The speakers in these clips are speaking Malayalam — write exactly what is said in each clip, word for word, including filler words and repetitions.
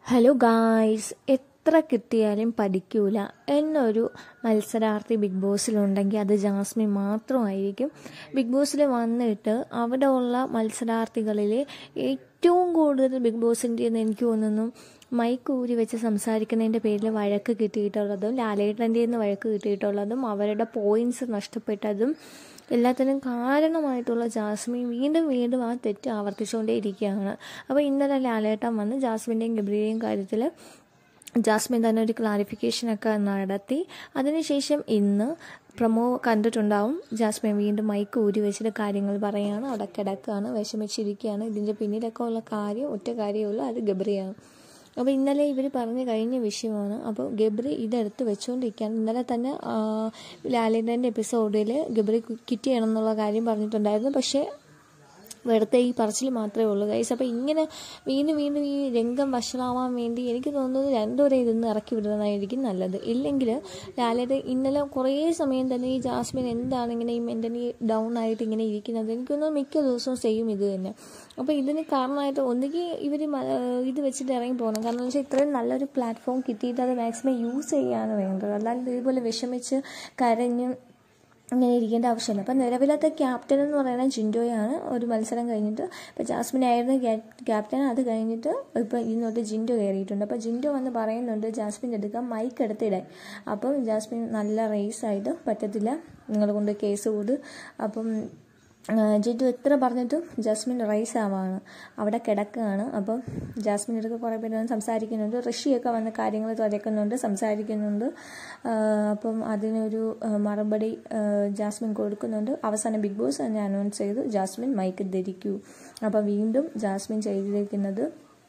ഹലോ ഗായ്സ്, എത്ര കിട്ടിയാലും പഠിക്കൂല എന്നൊരു മത്സരാർത്ഥി ബിഗ് ബോസിലുണ്ടെങ്കിൽ അത് ജാസ്മിൻ മാത്രമായിരിക്കും. ബിഗ് ബോസിൽ വന്നിട്ട് അവിടെ ഉള്ള മത്സരാർത്ഥികളിൽ ഏറ്റവും കൂടുതൽ ബിഗ് ബോസിൻ്റെ എന്ന് എനിക്ക് തോന്നുന്നു മൈക്ക് ഊരി വെച്ച് സംസാരിക്കുന്നതിൻ്റെ പേരിൽ വഴക്ക് കിട്ടിയിട്ടുള്ളതും ലാലേട്ടൻ്റെ നിന്ന് വഴക്ക് കിട്ടിയിട്ടുള്ളതും അവരുടെ പോയിൻറ്റ്സ് നഷ്ടപ്പെട്ടതും എല്ലാത്തിനും കാരണമായിട്ടുള്ള ജാസ്മിൻ വീണ്ടും വീണ്ടും ആ തെറ്റ് ആവർത്തിച്ചുകൊണ്ടേ ഇരിക്കുകയാണ്. അപ്പോൾ ഇന്നലെ ലാലേട്ടൻ വന്ന് ജാസ്മിൻ്റെയും ഗബ്രിയുടെയും കാര്യത്തിൽ ജാസ്മിൻ തന്നെ ഒരു ക്ലാരിഫിക്കേഷനൊക്കെ നടത്തി. അതിനുശേഷം ഇന്ന് പ്രൊമോ കണ്ടിട്ടുണ്ടാവും. ജാസ്മിൻ വീണ്ടും മൈക്ക് ഊരി വെച്ചിട്ട് കാര്യങ്ങൾ പറയുകയാണ്, അവിടെ കിടക്കുകയാണ്, വിഷമിച്ചിരിക്കുകയാണ്. ഇതിൻ്റെ പിന്നിലൊക്കെ ഉള്ള കാര്യം ഒറ്റ കാര്യമുള്ളൂ, അത് ഗബ്രിയാണ്. അപ്പോൾ ഇന്നലെ ഇവർ പറഞ്ഞു കഴിഞ്ഞ വിഷയമാണ്. അപ്പോൾ ഗബ്രി ഇതെടുത്ത് വെച്ചുകൊണ്ടിരിക്കുകയാണ്. ഇന്നലെ തന്നെ ലാലേട്ടൻ്റെ എപ്പിസോഡിൽ ഗബ്രി കിറ്റ് ചെയ്യണം എന്നുള്ള കാര്യം പറഞ്ഞിട്ടുണ്ടായിരുന്നു. പക്ഷേ വെറുതെ ഈ പറച്ചിൽ മാത്രമേ ഉള്ളൂ ഗൈസ്. അപ്പോൾ ഇങ്ങനെ വീണ്ടും വീണ്ടും ഈ രംഗം വഷളാവാൻ വേണ്ടി എനിക്ക് തോന്നുന്നത് രണ്ടുപേരെ ഇതൊന്ന് ഇറക്കി വിടുന്നതായിരിക്കും നല്ലത്. ഇല്ലെങ്കിൽ ലാലേട്ടൻ ഇന്നലെ കുറേ സമയം തന്നെ ഈ ജാസ്മിൻ എന്താണ് ഇങ്ങനെ ഈ മെൻ്റലി ഡൗൺ ആയിട്ട് ഇങ്ങനെ ഇരിക്കുന്നത്, എനിക്കൊന്നും മിക്ക ദിവസവും ചെയ്യും ഇത് തന്നെ. അപ്പോൾ ഇതിന് കാരണമായിട്ട് ഒന്നുകിൽ ഇവർ ഇത് വെച്ചിട്ട് ഇറങ്ങി പോകണം. കാരണം എന്ന് വെച്ചാൽ ഇത്രയും നല്ലൊരു പ്ലാറ്റ്ഫോം കിട്ടിയിട്ട് അത് മാക്സിമം യൂസ് ചെയ്യാണ് വേണ്ടത്. അല്ലാതെ ഇതുപോലെ വിഷമിച്ച് കരഞ്ഞ് അങ്ങനെ ഇരിക്കേണ്ട ആവശ്യമില്ല. അപ്പം നിലവിലത്തെ ക്യാപ്റ്റൻ എന്ന് പറയുന്നത് ജിൻഡോയാണ്. ഒരു മത്സരം കഴിഞ്ഞിട്ട് ഇപ്പോൾ ജാസ്മിൻ ആയിരുന്നു ക്യാപ്റ്റൻ, അത് കഴിഞ്ഞിട്ട് ഇപ്പോൾ ഇന്നോട്ട് ജിൻഡോ കയറിയിട്ടുണ്ട്. അപ്പോൾ ജിൻഡോ വന്ന് പറയുന്നുണ്ട് ജാസ്മിൻ്റെ എടുക്കാൻ മൈക്ക് എടുത്തിടാൻ. അപ്പം ജാസ്മിൻ നല്ല റേസായിട്ട് പറ്റത്തില്ല, നിങ്ങൾ കൊണ്ട് കേസ് കൂട്. അപ്പം ജിൻഡോ എത്ര പറഞ്ഞിട്ടും ജാസ്മിൻ റൈസ് ആവാണ്, അവിടെ കിടക്കുകയാണ്. അപ്പം ജാസ്മിൻ എടുത്ത് കുറേ പേര് വന്ന് സംസാരിക്കുന്നുണ്ട്, ഋഷിയൊക്കെ വന്ന് കാര്യങ്ങൾ തുറക്കുന്നുണ്ട്, സംസാരിക്കുന്നുണ്ട്. അപ്പം അതിനൊരു മറുപടി ജാസ്മിൻ കൊടുക്കുന്നുണ്ട്. അവസാനം ബിഗ് ബോസ് തന്നെ അനൗൺസ് ചെയ്തു ജാസ്മിൻ മൈക്ക് ധരിക്കൂ. അപ്പം വീണ്ടും ജാസ്മിൻ ചെയ്തിരിക്കുന്നത്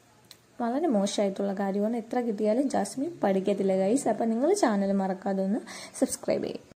വളരെ മോശമായിട്ടുള്ള കാര്യമാണ്. എത്ര കിട്ടിയാലും ജാസ്മിൻ പഠിക്കത്തില്ല ഗൈസ്. അപ്പം നിങ്ങൾ ചാനൽ മറക്കാതെ ഒന്ന് സബ്സ്ക്രൈബ് ചെയ്യും.